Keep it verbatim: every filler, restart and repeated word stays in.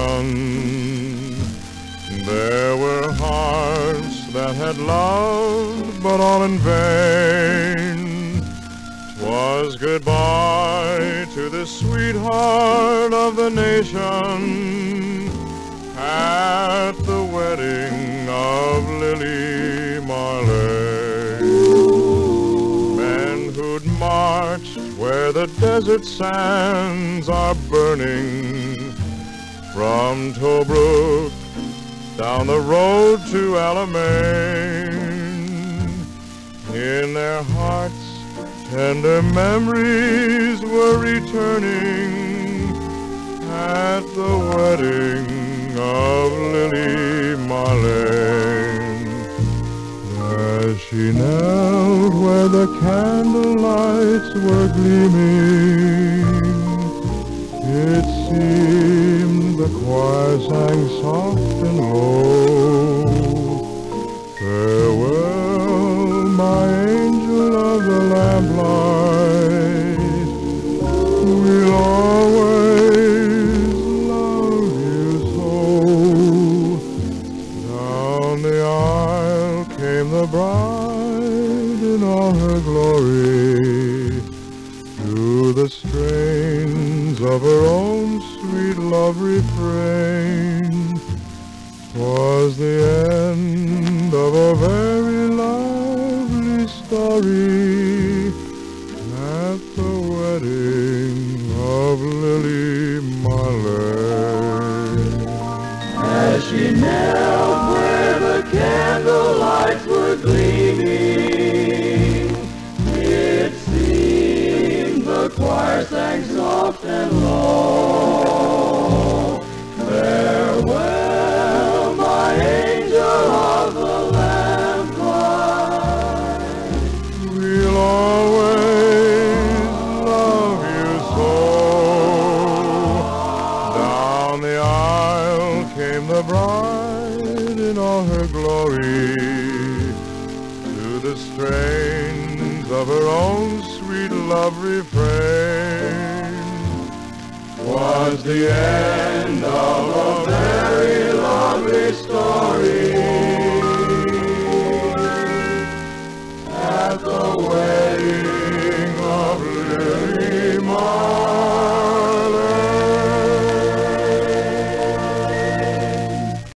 nation. There were hearts that had loved, but all in vain. 'Twas goodbye to the sweetheart of the nation at the wedding of Lily Marley. Men who'd marched where the desert sands are burning, from Tobruk down the road to Alamein. In their hearts tender memories were returning at the wedding of Lily Marlene. As she knelt where the candlelights were gleaming, it seemed the choir sang soft and low, "Farewell, my angel of the lamplight, we'll always love you so." Down the aisle came the bride in all her glory, to the strains of her own sweet love refrain. 'Twas the end of a very lovely story at the wedding of Lily Marlene. As she knelt where the candlelights were gleaming, it seemed the choir sang soft and low, "Farewell, my angel of the lamplight, we'll always love you so." Down the aisle came the bride in all her glory, to the strains of her own sweet love refrain. 'Twas the end of a very long